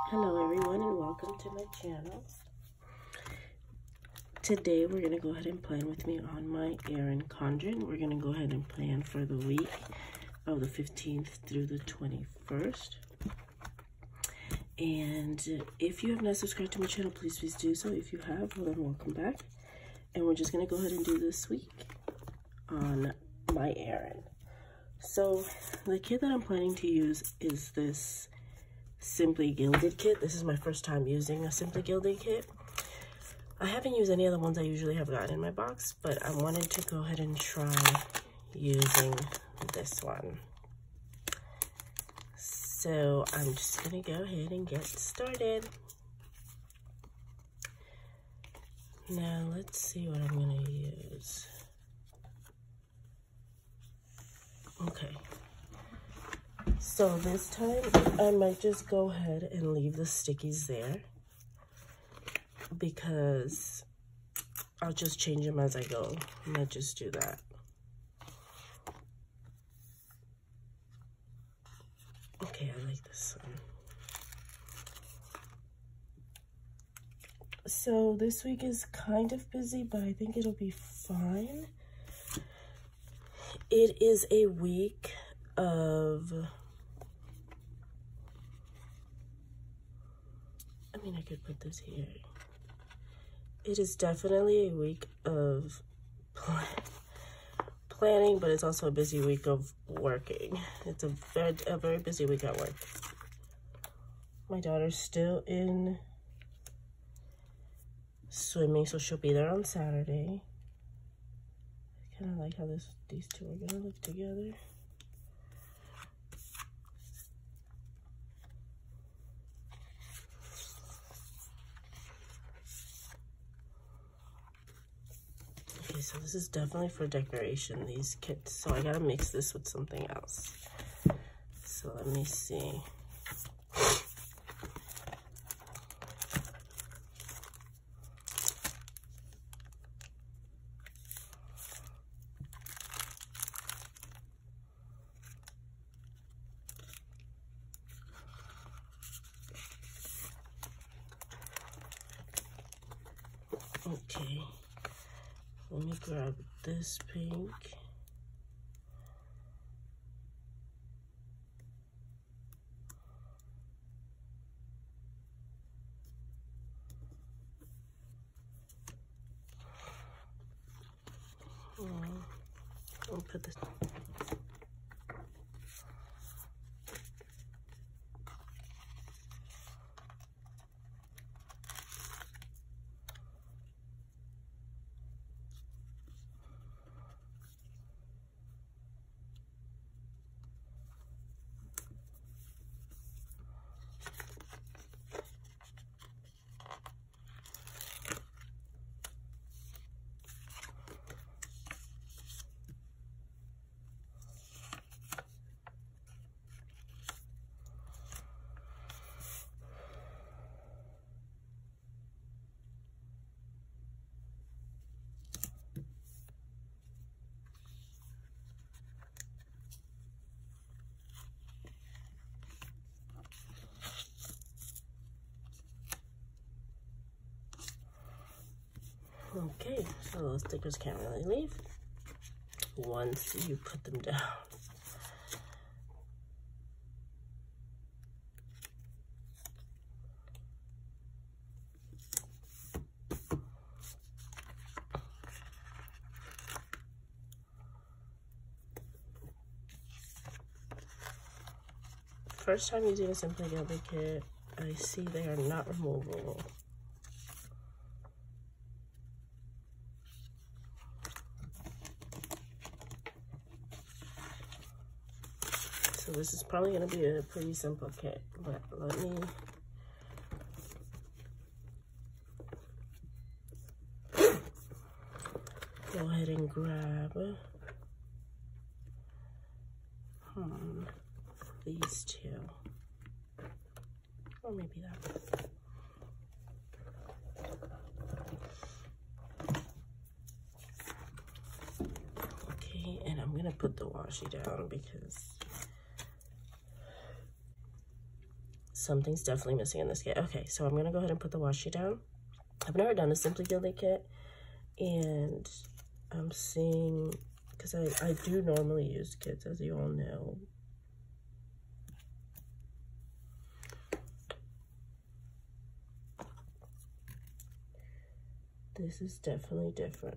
Hello everyone and welcome to my channel. Today we're going to go ahead and plan with me on my Erin Condren. We're going to go ahead and plan for the week of the 15th through the 21st. And if you have not subscribed to my channel, please do so. If you have, well then welcome back. And we're just going to go ahead and do this week on my Erin. So the kit that I'm planning to use is this Simply Gilded kit. This is my first time using a Simply Gilded kit. I haven't used any of the ones I usually have gotten in my box, but I wanted to go ahead and try using this one. So I'm just gonna go ahead and get started. Now let's see what I'm gonna use. Okay. So this time, I might just go ahead and leave the stickies there because I'll just change them as I go. I might just do that. Okay, I like this one. So this week is kind of busy, but I think it'll be fine. It is a week of... I could put this here. It is definitely a week of planning, but it's also a busy week of working. It's a very busy week at work. My daughter's still in swimming, so she'll be there on Saturday. I kind of like how these two are gonna look together. Okay, so this is definitely for decoration, these kits. So I gotta mix this with something else. So let me see. Okay. Let me grab this pink. I'll put this. Okay, so those stickers can't really leave once you put them down. First time using a Simply Gilded kit, I see they are not removable. So this is probably going to be a pretty simple kit, but let me go ahead and grab these two, or maybe that. Okay, and I'm going to put the washi down because something's definitely missing in this kit. Okay, so I'm gonna go ahead and put the washi down. I've never done a Simply Gilded kit, and I'm seeing, because I do normally use kits, as you all know. This is definitely different.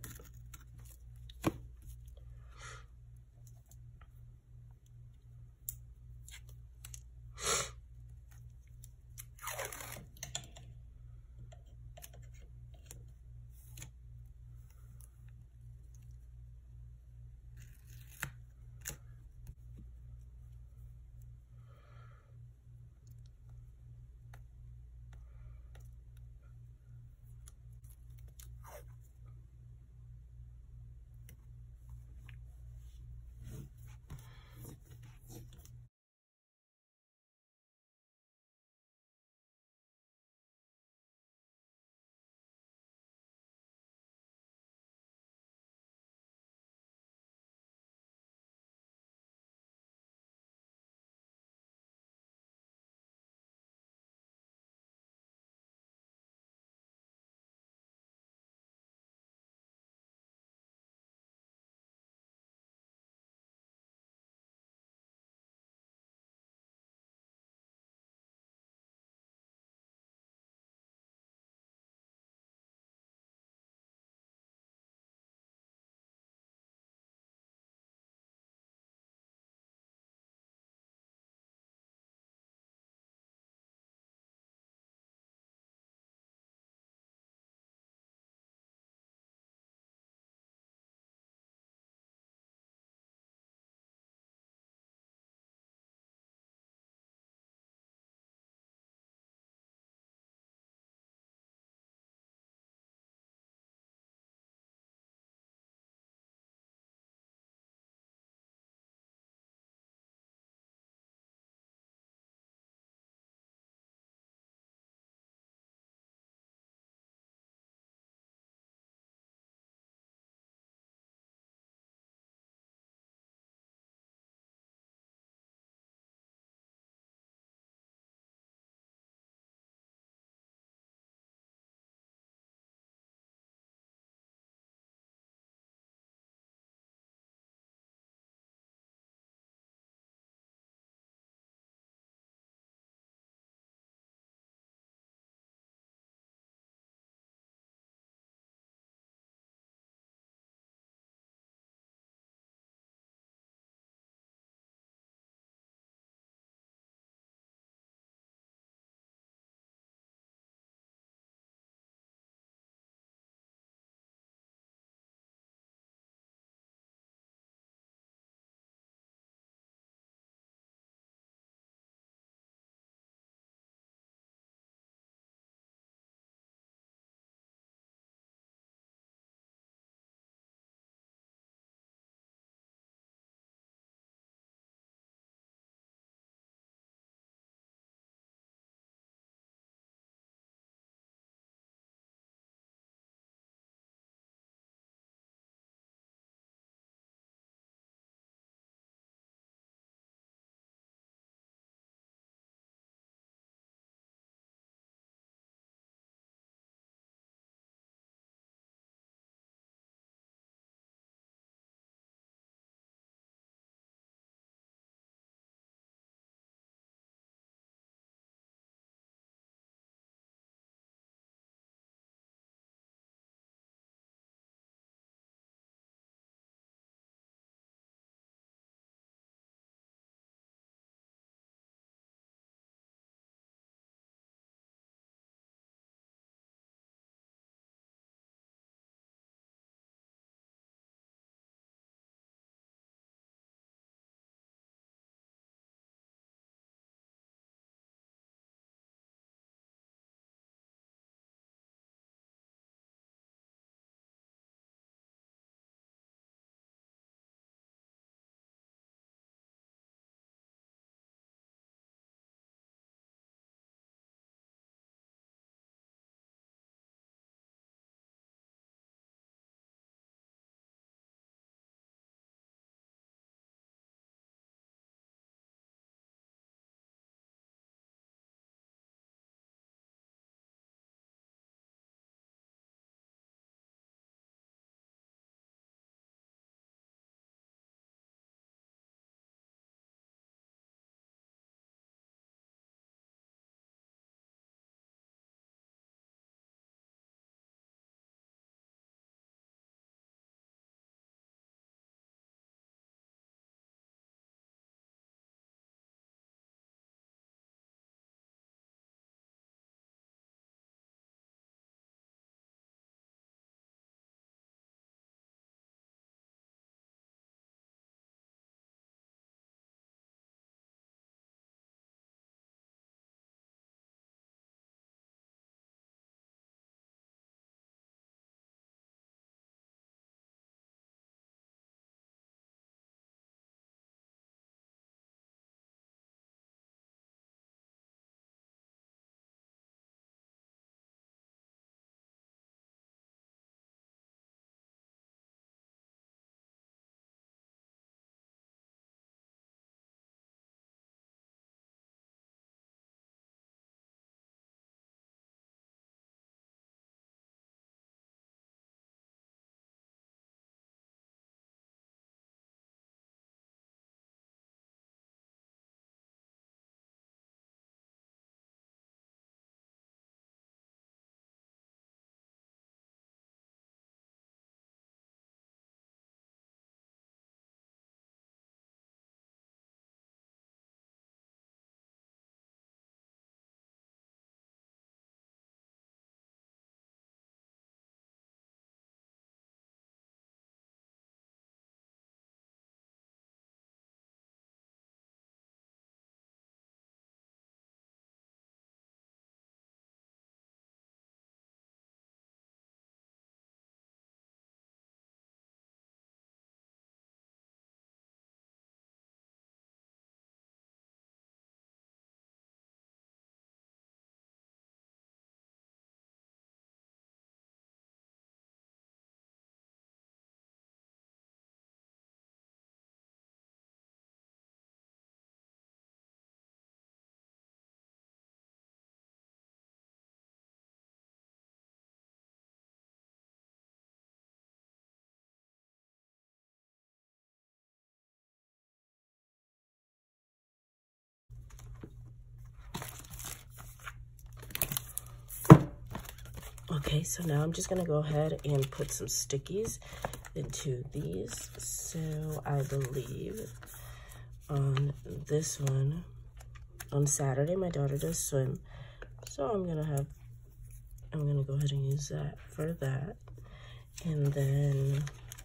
so now I'm just gonna go ahead and put some stickies into these. So I believe on this one, on Saturday, my daughter does swim. So I'm gonna go ahead and use that for that. And then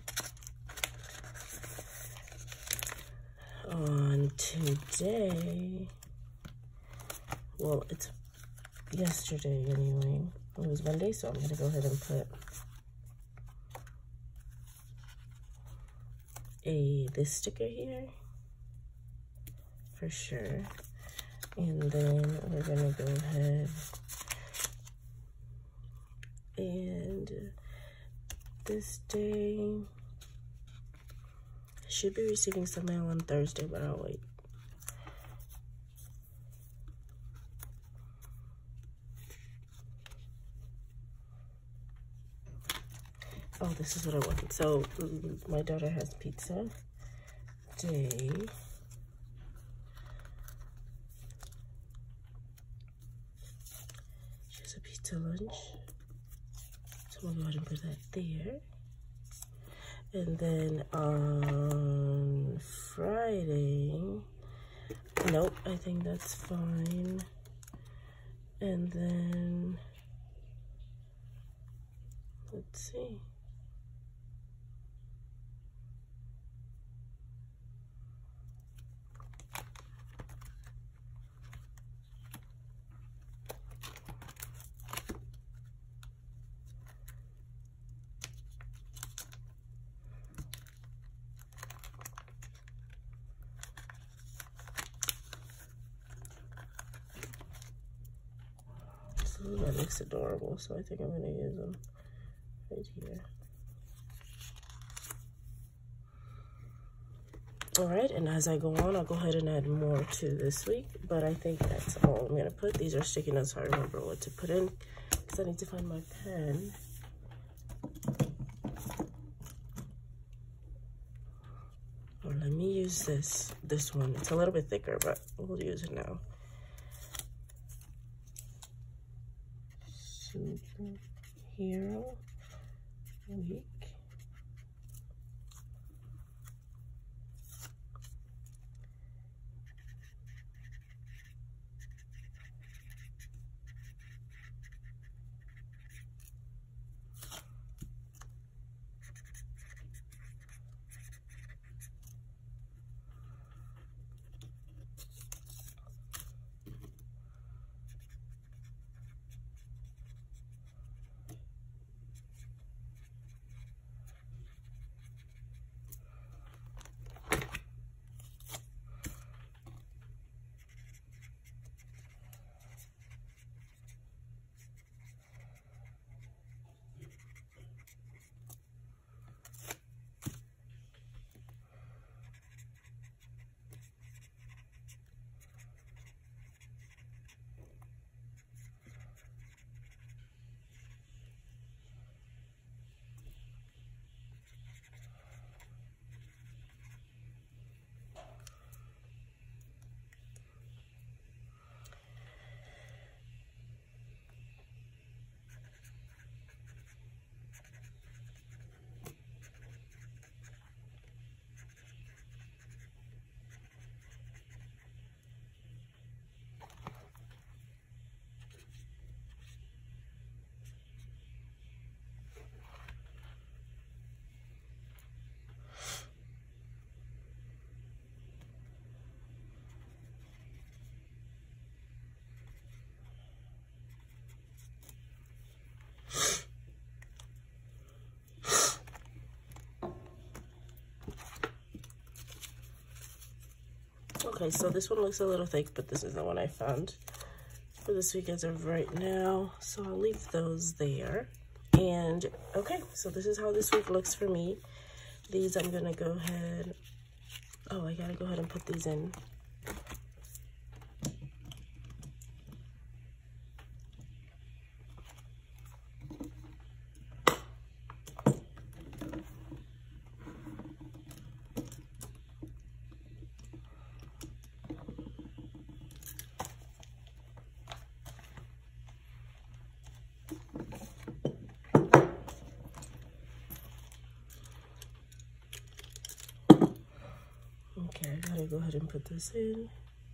on today, well, it's yesterday anyway. It was Monday, so I'm gonna go ahead and put this sticker here for sure. And then we're gonna go ahead and this day, I should be receiving some mail on Thursday, but I'll wait. Oh, this is what I wanted. So my daughter has pizza day. She has a pizza lunch. So I'm gonna go ahead and put that there. And then on Friday, nope, I think that's fine. And then, let's see. That looks adorable, so I think I'm going to use them right here. All right, and as I go on, I'll go ahead and add more to this week, but I think that's all I'm going to put. These are sticky notes, so I remember what to put in, because I need to find my pen. Well, let me use this one. It's a little bit thicker, but we'll use it now. Superhero week. Okay, so this one looks a little thick, but this is the one I found for this week as of right now. So I'll leave those there. And okay, so this is how this week looks for me. These I'm gonna go ahead, oh, I gotta go ahead and put these in. put this in.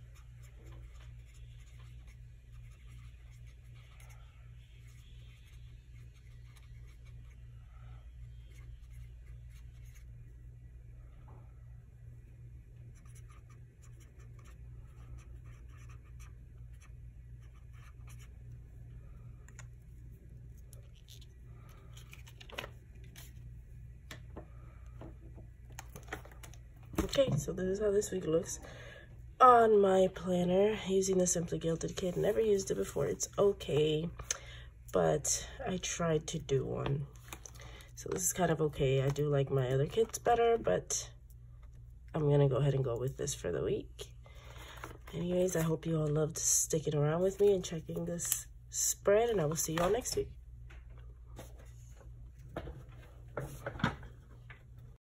Okay, so this is how this week looks on my planner using the Simply Gilded kit. Never used it before. It's okay, but I tried to do one. So this is kind of okay. I do like my other kits better, but I'm gonna go ahead and go with this for the week. Anyways, I hope you all loved sticking around with me and checking this spread, and I will see you all next week.